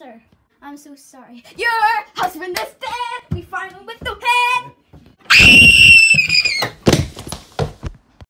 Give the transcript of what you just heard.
Sir, I'm so sorry. Your husband is dead!